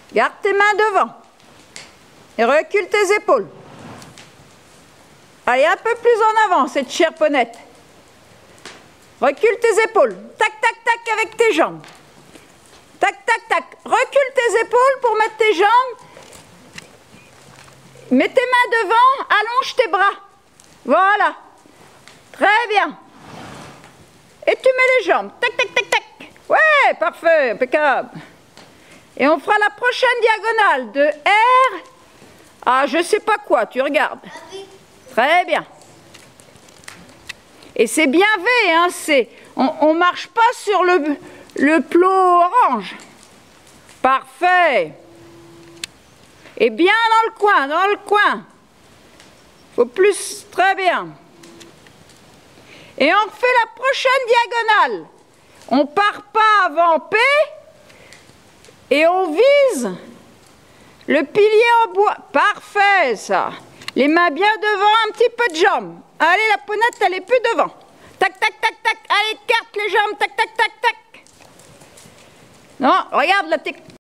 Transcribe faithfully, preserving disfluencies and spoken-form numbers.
Garde tes mains devant. Et recule tes épaules. Allez, un peu plus en avant, cette chère ponette. Recule tes épaules. Tac, tac, tac avec tes jambes. Tac, tac, tac. Recule tes épaules pour mettre tes jambes. Mets tes mains devant, allonge tes bras. Voilà. Très bien. Et tu mets les jambes. Tac, tac, tac, tac. Ouais, parfait, impeccable. Et on fera la prochaine diagonale de R à je sais pas quoi, tu regardes. Très bien. Et c'est bien V, hein, c'est, on ne marche pas sur le, le plot orange. Parfait. Et bien dans le coin, dans le coin. Faut plus, très bien. Et on fait la prochaine diagonale. On part pas avant P et on vise le pilier en bois. Parfait, ça. Les mains bien devant, un petit peu de jambes. Allez, la ponette, elle est plus devant. Tac, tac, tac, tac. Allez, carte les jambes. Tac, tac, tac, tac. Non, regarde la technique.